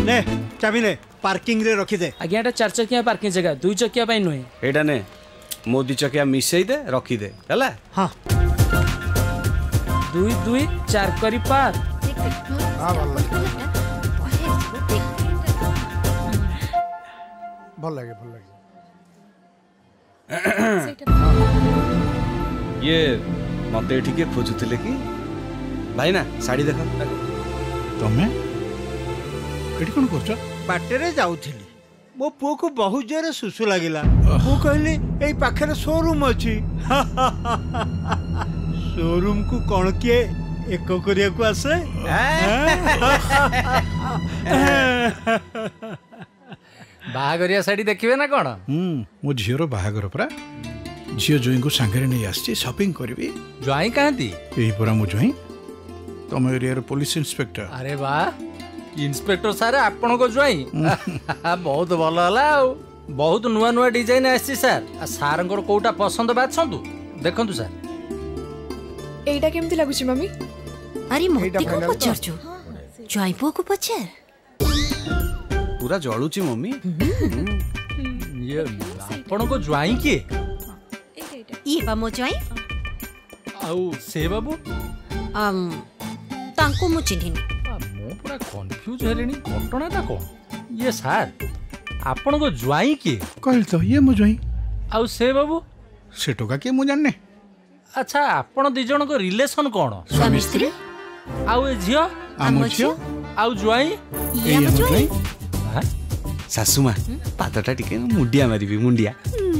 ने चाबी ने पार्किंग रे रखी दे। आज्ञा एटा 4 चकिया पार्किंग जगह 2 चकिया पई नुहे। एटा ने मो 2 चकिया मिसई दे रखी दे हला। हां 2 2 4 करी पार। हां भल लगे भल लगे। ये मते एठी के खोजुतिले कि भाई ना साड़ी देखा तमे एठी कोन करछ? बाटे रे जाउथिली मो पुओ को बहुत जोरे सुसु लागिला। मु कहली एई पाखरे शोरूम अछि। शोरूम को कोन के एको करिया को आसे। बाहागरिया साड़ी देखिबे ना कोन? मो झियोर बाहागर परा झियो जोई को सांगरे नै आछि शॉपिंग करबी। ज्वाई कहंती एही परा मो जोई तम एरिया रो पुलिस इंस्पेक्टर। अरे वाह इंस्पेक्टर सारे आपण को ज्वाई बहुत भल हला। बहुत नुआ नुआ डिजाइन आछि सर। आ सार को कोटा पसंद बाछंतु देखंतु सर। एटा केमति लागुची मम्मी? अरे मोती को पचरछु ज्वाई पो को पचर पूरा जळुची मम्मी। ये आपण को ज्वाई के ये बा मो ज्वाई आउ से बाबू तांको मु चिन्हिनी। मो पूरा कंफ्यूज हेलेनी घटनाटा कोन? ये सर आपण को ज्वाई के कहल तो ये मो जोई आउ से बाबू से टोका के मु जानने। अच्छा आपण दी जण को रिलेशन कोन? स्वामी स्त्री आउ ए झियो आमो झियो आउ ज्वाई ये मो ज्वाई। सासुमा पादटा टिके मुंडिया मारिबी मुंडिया।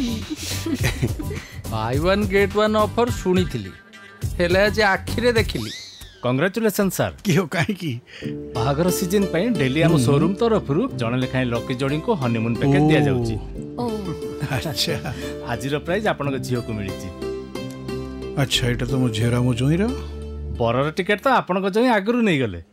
Buy one get one offer सुनी थिली हेले जे आखिरे देखिली। Congratulation sir. की हो काहे की बाहागर सीजन पई डेली हम शोरूम तरफरु जण लेखाय लकी जोड़ी को हनीमून पैकेज दिया जाउची। अच्छा आजिर प्राइस आपण को झियो को मिलिची। अच्छा एटा तो मो झेरा मो जोई रो बरर टिकट तो आपण को जोई आगरु नै गले